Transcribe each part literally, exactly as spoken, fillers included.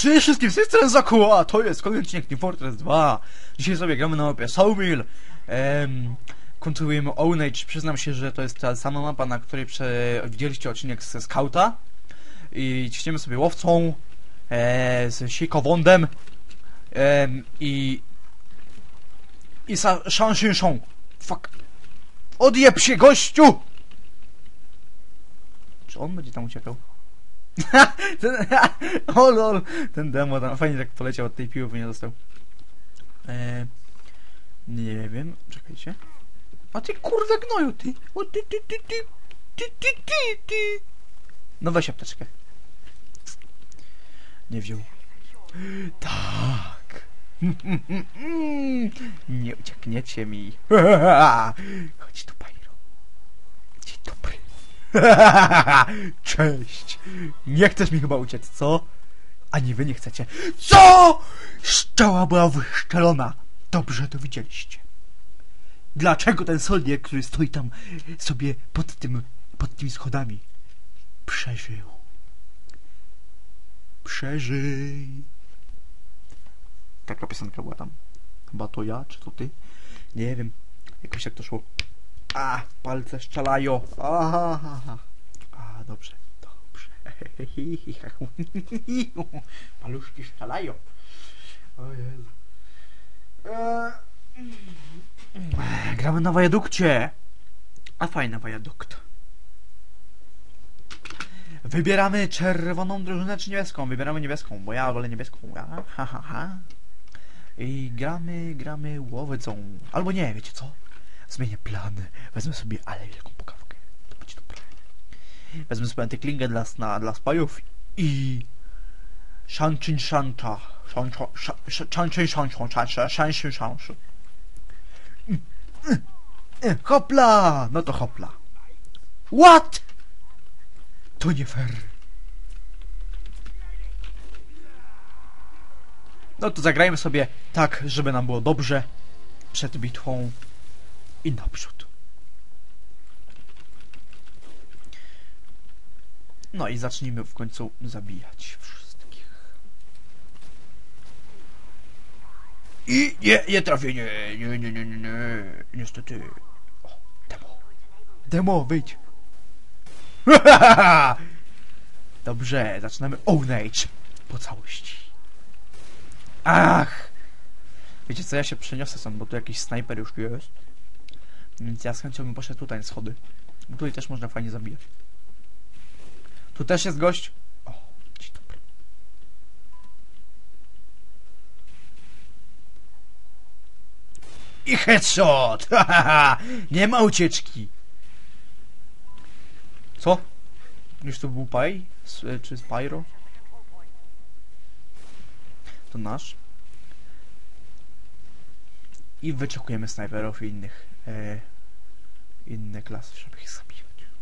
Cześć wszystkim, z tej strony Zaku, a to jest kolejny odcinek Team Fortress dwa. Dzisiaj sobie gramy na mapie Sawmill. Ehm, kontynuujemy Own Age. Przyznam się, że to jest ta sama mapa, na której prze... widzieliście odcinek ze Scouta. I ciśniemy sobie łowcą, e, z sikowondem e, i... i sa... Shanshishong. Fuck. Odjeb się, gościu! Czy on będzie tam uciekał? ten, o lol, ten demo tam fajnie tak poleciał od tej piły, nie dostał. Eee, nie wiem, czekajcie. A ty kurde gnoju, ty! O ty ty ty ty ty ty ty ty. No weź apteczkę. Nie wziął. Tak. Nie uciekniecie mi. Chodź tu, Pyro. Dzień dobry. Cześć! Nie chcesz mi chyba uciec, co? Ani wy nie chcecie. Co? Szczała była wyszczelona. Dobrze to widzieliście. Dlaczego ten soldier, który stoi tam sobie pod tym, pod tymi schodami, przeżył? Przeżyj. Taka piosenka była tam. Chyba to ja, czy to ty? Nie wiem. Jakoś tak to szło. A, palce strzelają. Aha, aha. A, dobrze, dobrze. Paluszki strzelają. O Jezu. Eee, gramy na wiadukcie. A fajny wiadukt. Wybieramy czerwoną drużynę czy niebieską? Wybieramy niebieską, bo ja wolę niebieską. Ja, ha, ha, ha. I gramy, gramy łowcą. Albo nie, wiecie co? Zmienię plan. Wezmę sobie ale wielką pukawkę. To będzie dobre. Wezmę sobie antyklingę dla, na, dla spajów i... Shanchin Shancha. Shanchin Shancha. Shanchin Shancha. Hopla! No to hopla. What? To nie fair. No to zagrajmy sobie tak, żeby nam było dobrze przed bitwą. I naprzód. No i zacznijmy w końcu zabijać wszystkich. I nie, nie trafienie. Nie, nie, nie, nie, nie. Niestety. O, demo. Demo, wyjdź. Dobrze, zaczynamy Own Age po całości. Ach! Wiecie co, ja się przeniosę stąd, bo tu jakiś snajper już jest. Więc ja z chęcią bym poszedł tutaj na schody. Bo tutaj też można fajnie zabijać. Tu też jest gość. O, dzień dobry. I headshot! Nie ma ucieczki. Co? Już tu był Paj? Czy Spyro? To nasz. I wyczekujemy snajperów i innych e, inne klasy, żeby ich zabijać.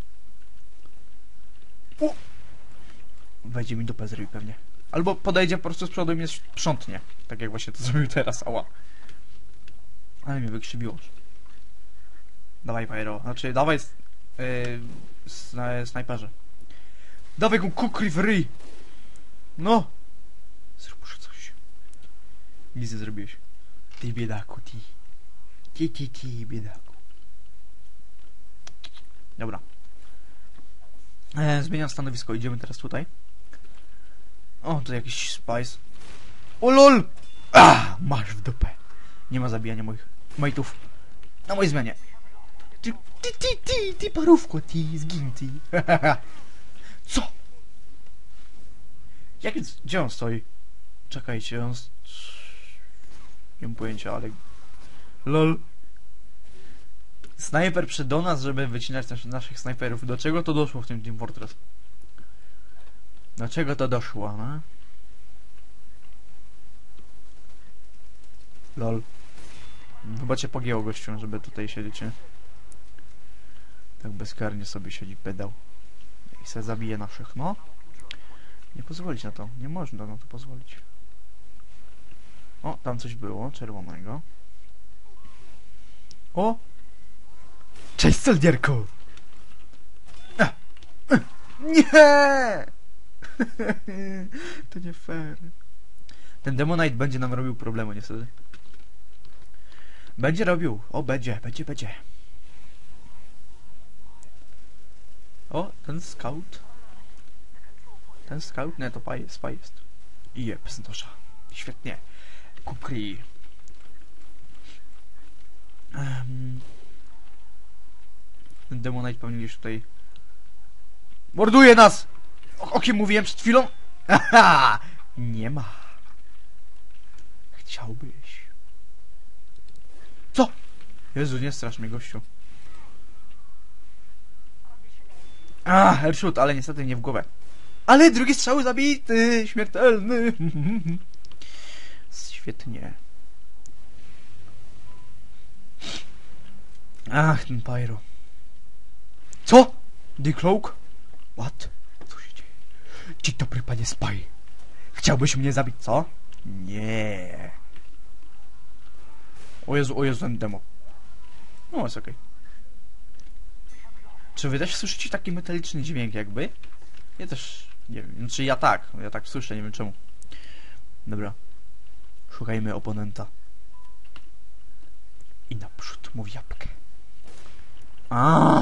O! Wejdzie mi dupę zrobi pewnie. Albo podejdzie po prostu z przodu i mnie sprzątnie. Tak jak właśnie to zrobił teraz, ała. Ale mnie wykrzywiło. Dawaj, Pyro. Znaczy, dawaj yy, snajperze. Dawaj go kukry w ryj. No! Zrób już coś. Nic nie zrobiłeś. Ty biedaku, ty. Ty, ty, ty, biedaku. Dobra. E, zmieniam stanowisko. Idziemy teraz tutaj. O, tu jakiś spice. O lol! Ah, masz w dupę. Nie ma zabijania moich mate'ów. Na mojej zmianie. Ty, ty, ty, ty, ty parówko, ty, zgin, ty. Co? Jak jest? Gdzie on stoi? Czekajcie, on... Nie mam pojęcia, ale... Lol. Snajper przyszedł do nas, żeby wycinać nas, naszych snajperów. Do czego to doszło w tym Team Fortress? Do czego to doszło, no? Lol. Chyba cię pogięło, gościu, żeby tutaj siedzieć, nie? Tak bezkarnie sobie siedzi pedał. I se zabije naszych, no. Nie pozwolić na to. Nie można na to pozwolić. O, tam coś było, czerwonego. O! Cześć, soldierku! Nie! To nie fair. Ten Demonite będzie nam robił problemu niestety. Będzie robił. O, będzie, będzie, będzie. O, ten scout. Ten scout? Nie, to spy, spy jest. I je, psntosza. Świetnie. Kukri. Um, ten Demonite pewnie gdzieś tutaj morduje nas! O, o kim mówiłem przed chwilą? Haha! Nie ma. Chciałbyś. Co? Jezu, nie strasz mnie, gościu. A, headshot, ale niestety nie w głowę. Ale drugi strzał zabity! Śmiertelny! Świetnie. Ach, ten Pyro. Co? The Cloak? What? Co się dzieje? Dzień dobry, panie Spy. Chciałbyś mnie zabić, co? Nie. O Jezu, o Jezu, ten demo. No, jest okej. Okay. Czy wy też słyszycie taki metaliczny dźwięk jakby? Ja też nie wiem. Znaczy ja tak. Ja tak słyszę, nie wiem czemu. Dobra. Szukajmy oponenta. I naprzód mu w jabłkę. A.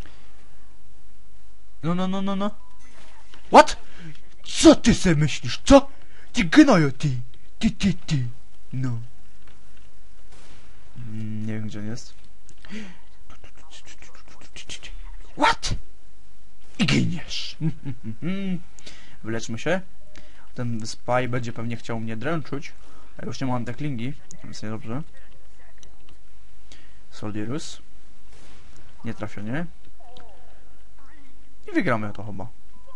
No, no, no, no, no. What? Co ty se myślisz? Co? Ty gnoju, ty. Ty, ty, ty. No. Mm, nie wiem, gdzie on jest. What? I giniesz. Wyleczmy się. Ten Spy będzie pewnie chciał mnie dręczyć. Ja już nie mam deklingi, więc niedobrze. Soldierus. Nie trafienie. I wygramy to chyba.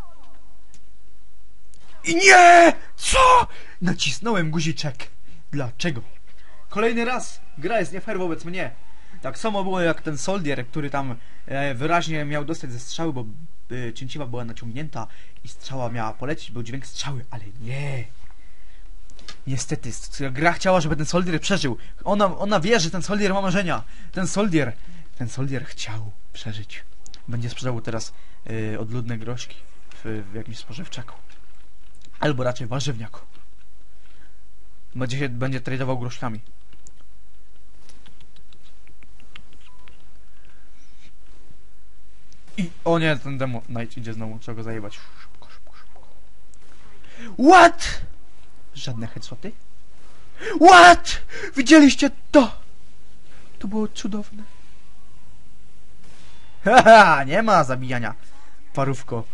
I nie! Co? Nacisnąłem guziczek. Dlaczego? Kolejny raz. Gra jest nie fair wobec mnie. Tak samo było jak ten Soldier, który tam e, wyraźnie miał dostać ze strzały, bo e, cięciwa była naciągnięta i strzała miała polecieć, był dźwięk strzały, ale nie. Niestety, gra chciała, żeby ten Soldier przeżył. Ona, ona wie, że ten Soldier ma marzenia. Ten Soldier, ten Soldier chciał przeżyć. Będzie sprzedawał teraz e, odludne groszki w, w jakimś spożywczaku. Albo raczej warzywniaku. Będzie się, będzie tradował groszkami. I o nie, ten demo Knight idzie znowu, trzeba go zajebać. Szybko, szybko, szybko. What? Żadne headshoty? What? Widzieliście to? To było cudowne. Haha, nie ma zabijania. Parówko.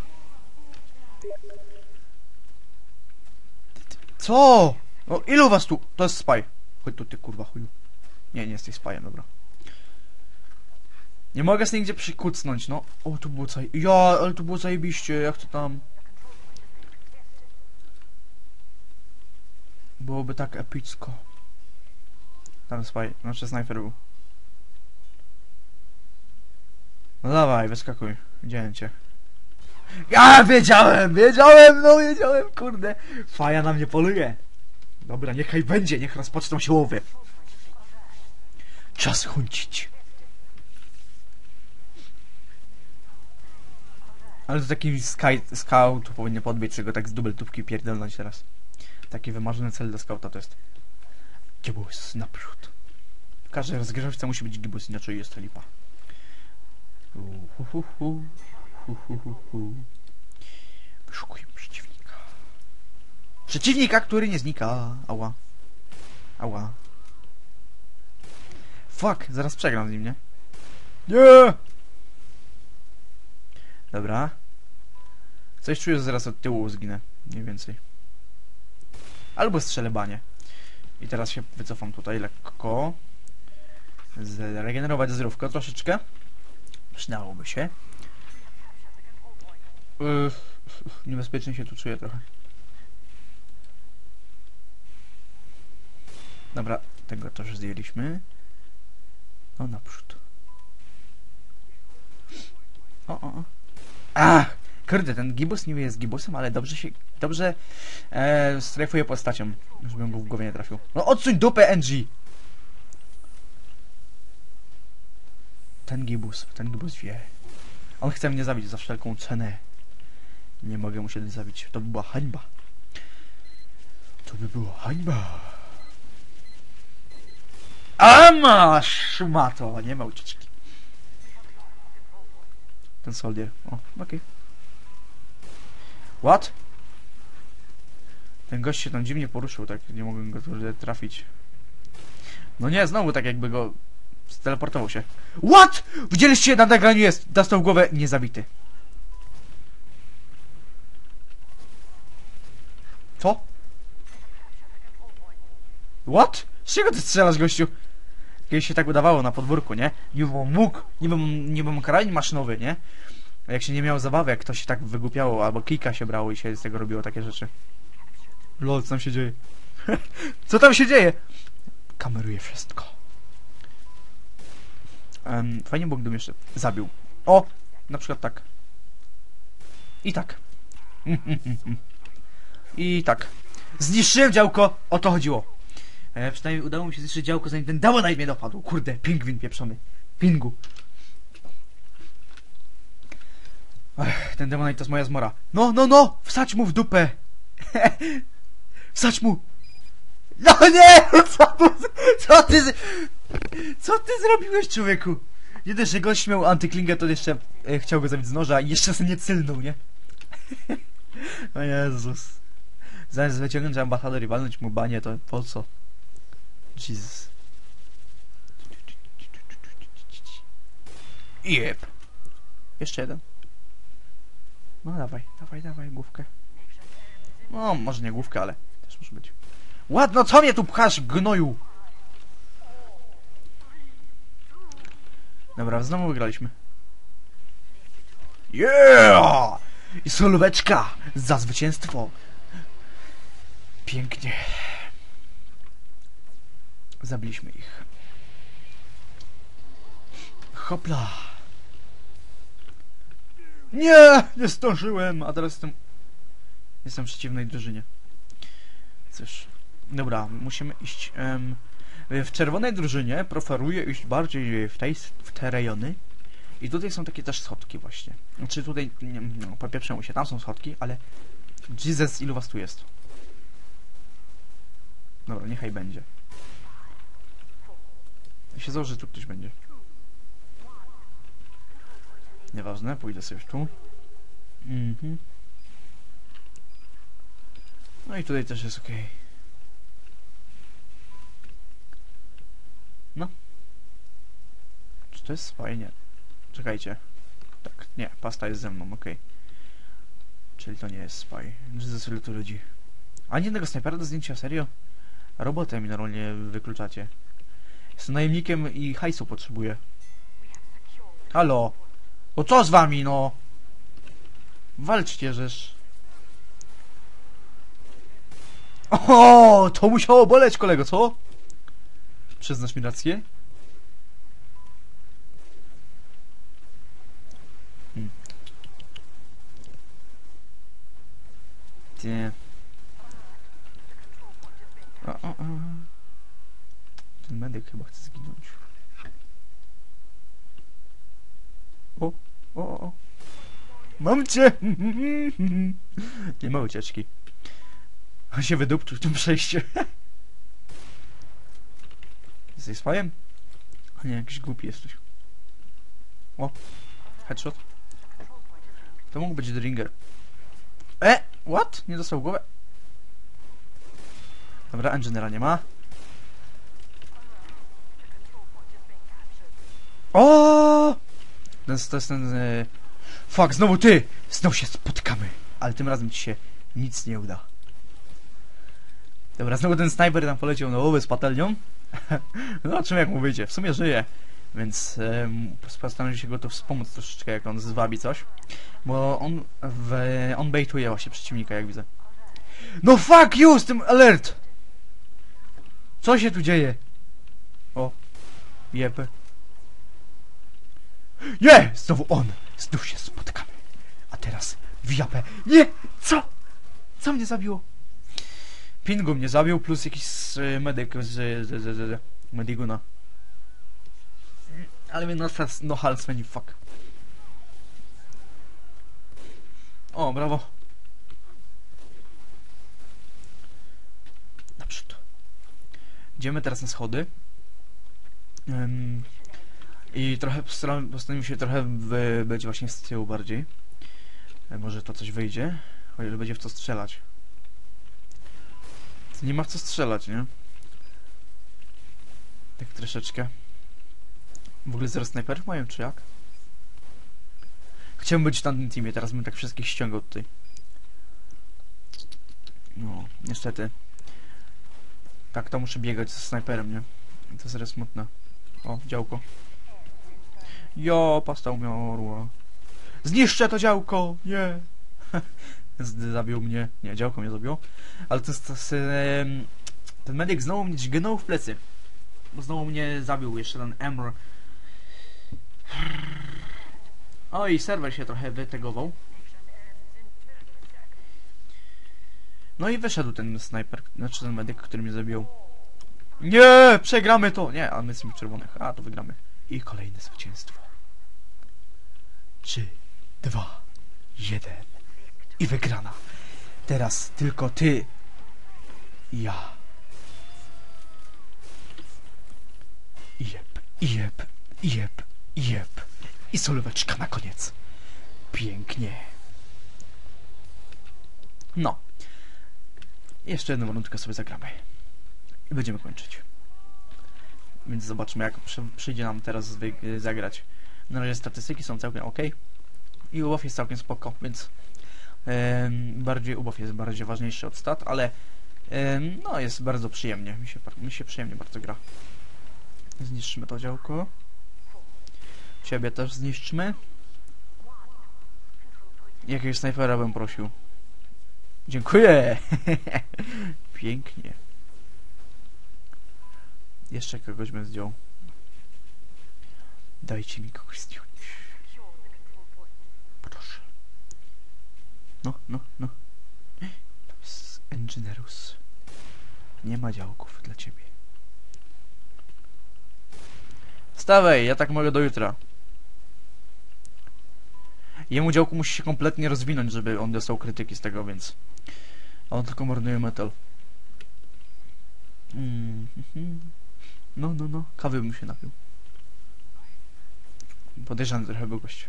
Co? No ilu was tu? To jest spy. Chodź tu, ty kurwa chuju. Nie, nie jesteś spyem, dobra. Nie mogę z nigdzie przykucnąć, no. O, tu było zaj... Ja, ale tu było zajebiście, jak to tam... Byłoby tak epicko. Tam spy, znaczy snajper był. No dawaj, wyskakuj. Widziałem cię. Ja wiedziałem, wiedziałem, no wiedziałem, kurde. Faja na mnie poluje. Dobra, niechaj będzie, niech rozpoczną się łowy. Czas huncić. Ale to taki sky, scout powinien podbiec, czego tak z dubeltówki pierdolnąć teraz. Taki wymarzony cel dla scouta to jest. Gibus naprzód. W każdej rozgrywce musi być gibus, inaczej jest to lipa. Uhuhuhu. Uhuhuhu. Wyszukuję przeciwnika. Przeciwnika, który nie znika. Ała. Ała. Fuck, zaraz przegram z nim, nie? Nie! Dobra. Coś czuję, że zaraz od tyłu zginę. Mniej więcej. Albo strzelę banie. I teraz się wycofam tutaj lekko. Zregenerować zdrówko troszeczkę. Przydałoby się. Yy, niebezpiecznie się tu czuję trochę. Dobra, tego też zdjęliśmy. O, naprzód. O, o, o. Ach! Kurde, ten gibus niby jest gibusem, ale dobrze się... Dobrze e, strajfuje postacią, żebym go w głowie nie trafił. No odsuń dupę, N G! Ten gibus, ten gibus wie. On chce mnie zabić za wszelką cenę. Nie mogę mu się zabić. To by była hańba. To by była hańba. A masz, szmato, nie ma ucieczki. Ten soldier. O, okej. Okay. What? Ten gość się tam dziwnie poruszył, tak nie mogłem go tu trafić. No nie, znowu tak jakby go steleportował się. What? Widzieliście, na nagraniu jest. Dostał w głowę, niezabity. Co? What? Z czego ty strzelasz, gościu? Kiedyś się tak udawało na podwórku, nie? Niby mógł, niby, niby mógł karabin maszynowy, nie? A jak się nie miało zabawy, jak ktoś się tak wygłupiało, albo kika się brało i się z tego robiło takie rzeczy. Lol, co tam się dzieje? Co tam się dzieje? Kameruje wszystko. Um, fajnie było, gdybym jeszcze zabił. O! Na przykład tak. I tak. I tak. Zniszczyłem działko, o to chodziło. E, przynajmniej udało mi się zniszczyć działko, zanim ten Demon Knight mnie dopadł. Kurde, pingwin pieprzony. Pingu. Ech, ten Demon Knight to jest moja zmora. No, no, no! Wsadź mu w dupę! Wsadź mu! No nie! Co ty, co ty, co ty zrobiłeś, człowieku? Nie dość, że gość miał antyklingę, to jeszcze e, chciał go zabić z noża i jeszcze sobie nie cylnął, nie? O Jezus. Zamiast wyciągnąć ambasador i walnąć mu banie, to po co? Jesus. Jep. Jeszcze jeden. No dawaj, dawaj, dawaj główkę. No, może nie główkę, ale też może być. Ładno, co mnie tu pchasz, gnoju? Dobra, znowu wygraliśmy. Yeah! I solóweczka za zwycięstwo. Pięknie. Zabiliśmy ich. Hopla. Nie! Nie zdążyłem! A teraz jestem... Jestem w przeciwnej drużynie. Cóż. Dobra, musimy iść... Um, w czerwonej drużynie preferuję iść bardziej w, tej, w te rejony. I tutaj są takie też schodki właśnie. Znaczy tutaj... Nie, no, popieprzymy się, tam są schodki, ale... Jesus, ilu was tu jest? Dobra, niechaj będzie. I się założy, że tu ktoś będzie. Nieważne, pójdę sobie już tu. Mhm. No i tutaj też jest ok. No. Czy to jest fajnie? Czekajcie. Tak, nie, pasta jest ze mną, ok. Czyli to nie jest spy. Że sobie tu ludzi. Ani jednego snajpera do zdjęcia, serio? Robotę mi normalnie wykluczacie. Jestem najemnikiem i hajsu potrzebuję. Halo? O co z wami, no? Walczcie, żeż. O, to musiało boleć, kolego, co? Przyznasz mi rację? Hmm. Nie. O, o, o. Ten medyk chyba chce zginąć. O, o, o. Mam cię! Nie ma ucieczki. On się wydupczył w tym przejściu. Jesteś swoim? O nie, jakiś głupi jesteś. O, headshot. To mógł być Dringer. E, what? Nie dostał w głowę. Dobra, Engineera nie ma. O! To jest, to jest ten... E... Fuck, znowu ty! Znowu się spotkamy. Ale tym razem ci się nic nie uda. Dobra, znowu ten snajper tam poleciał na łowy z patelnią. No, czym jak mu wyjdzie? W sumie żyje. Więc e, postaram się go tu wspomóc troszeczkę, jak on zwabi coś. Bo on w, on baituje właśnie przeciwnika, jak widzę. No fuck you z tym alert! Co się tu dzieje? O. Jep. Nie! Znowu on! Znów się spotkamy. A teraz w japę. Nie! Co? Co mnie zabiło? Pingu mnie zabił, plus jakiś y, medyk z, z, z, z, z Mediguna. Ale mnie no, no halsmeni, fuck. O, brawo. Idziemy teraz na schody. Ym, I trochę postaram, postanowimy się trochę wy, być właśnie z tyłu bardziej. E, może to coś wyjdzie. O ile będzie w co strzelać. Nie ma w co strzelać, nie? Tak troszeczkę. W ogóle zero snajperów mają, czy jak? Chciałbym być w tamtym teamie, teraz bym tak wszystkich ściągał tutaj. No, niestety. Tak, to muszę biegać ze snajperem, nie? To jest zaraz smutne. O, działko. Jo, pasta umiarła. Zniszczę to działko! Nie! Zabił mnie. Nie, działko mnie zabiło. Ale to jest... To jest em, ten medyk znowu mnie gnął w plecy. Bo znowu mnie zabił jeszcze ten Emr. Oj, serwer się trochę wytegował. No i wyszedł ten snajper, znaczy ten medyk, który mnie zabił. Nie, przegramy to! Nie, a my jesteśmy w czerwonych. A, to wygramy. I kolejne zwycięstwo. Trzy, dwa, jeden. I wygrana. Teraz tylko ty i ja. Jep, jep, jep, jep. I solóweczka na koniec. Pięknie. No. Jeszcze jedną rundkę sobie zagramy. I będziemy kończyć. Więc zobaczmy, jak przyjdzie nam teraz zagrać. Na razie statystyki są całkiem ok. I ubaw jest całkiem spoko, więc yy, bardziej ubaw jest bardziej ważniejszy od stat, ale yy, no jest bardzo przyjemnie. Mi się, mi się przyjemnie bardzo gra. Zniszczymy to działko. Ciebie też zniszczmy. Jakiegoś snajpera bym prosił. Dziękuję! Pięknie. Jeszcze kogoś bym zdjął. Dajcie mi kogoś zdjąć. Proszę. No, no, no. To jest Engineerus. Nie ma działków dla ciebie. Stawaj, ja tak mogę do jutra. Jemu działku musi się kompletnie rozwinąć, żeby on dostał krytyki z tego, więc... A on tylko marnuje metal. Mm -hmm. No, no, no. Kawy bym się napił. Podejrzany trochę był gość.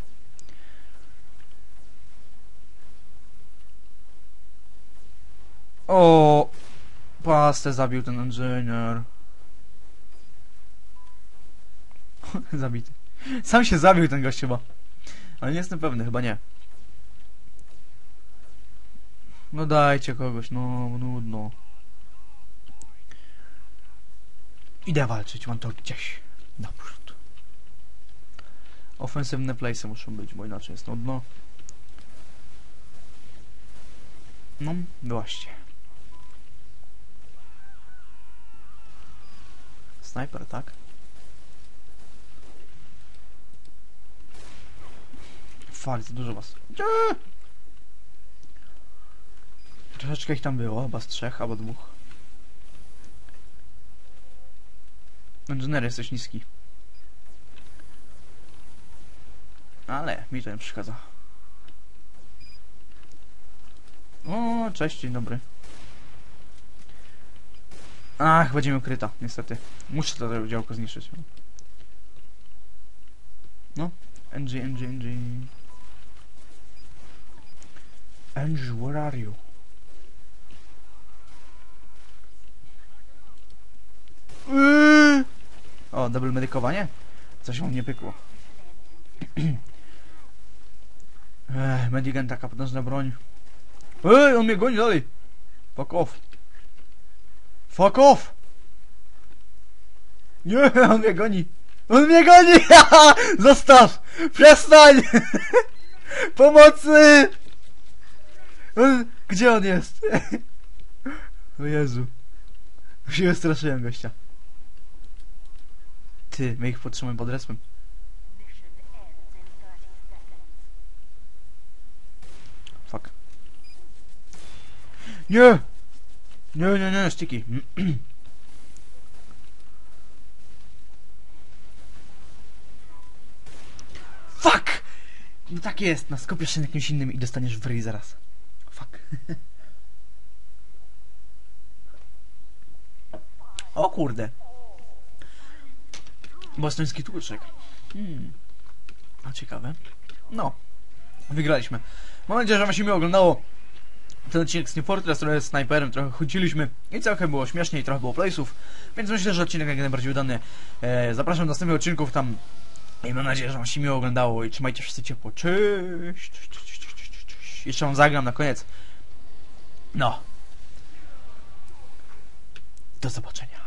O, pastę zabił ten inżynier. Zabity. Sam się zabił ten gość chyba. Ale nie jestem pewny, chyba nie. No dajcie kogoś, no nudno. Idę walczyć, mam to gdzieś. Naprzód. Ofensywne playsy muszą być, bo inaczej jest nudno. No, właśnie. Snajper, tak? Fuck, za dużo was. Nie! Troszeczkę ich tam było, chyba z trzech albo dwóch. Inżynier jesteś niski. Ale mi to nie przeszkadza. O, cześć, dzień dobry. Ach, będzie mi ukryta, niestety. Muszę to działko zniszczyć. No, N G, N G, N G. N G, where are you? Yy! O, double medykowanie? Coś mu nie pykło. Ech, Medigan, taka potężna broń. Ej, on mnie goni dalej. Fuck off. Fuck off! Nie, on mnie goni. On mnie goni! Zostaw! Przestań! Pomocy! Gdzie on jest? O Jezu. Już się straszyłem gościa. Ty, my ich podtrzymujemy pod respem. Fuck. Nie! Nie, nie, nie, sticky. Fuck! No tak jest, no skupiasz się na jakimś innym i dostaniesz w ryj zaraz. Fuck. O kurde. Bostoński tłuczek. Hmm. A ciekawe. No. Wygraliśmy. Mam nadzieję, że wam się miło oglądało ten odcinek z Team Fortress, trochę z snajperem, trochę chodziliśmy i trochę było śmiesznie i trochę było playsów, więc myślę, że odcinek jak najbardziej udany. E, zapraszam do następnych odcinków tam i mam nadzieję, że wam się miło oglądało i trzymajcie wszyscy ciepło. Cześć! Cześć, cześć, cześć, cześć, cześć. Jeszcze wam zagram na koniec. No. Do zobaczenia.